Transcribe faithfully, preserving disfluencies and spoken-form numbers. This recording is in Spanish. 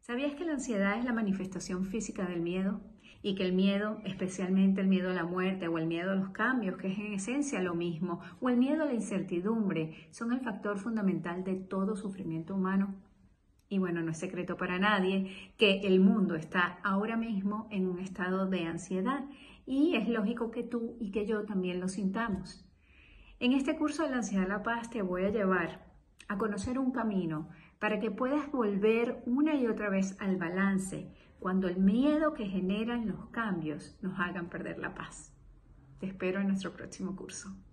¿Sabías que la ansiedad es la manifestación física del miedo? Y que el miedo, especialmente el miedo a la muerte o el miedo a los cambios, que es en esencia lo mismo, o el miedo a la incertidumbre, son el factor fundamental de todo sufrimiento humano? Y bueno, no es secreto para nadie que el mundo está ahora mismo en un estado de ansiedad y es lógico que tú y que yo también lo sintamos. En este curso de la ansiedad a la paz te voy a llevar a conocer un camino para que puedas volver una y otra vez al balance cuando el miedo que generan los cambios nos hagan perder la paz. Te espero en nuestro próximo curso.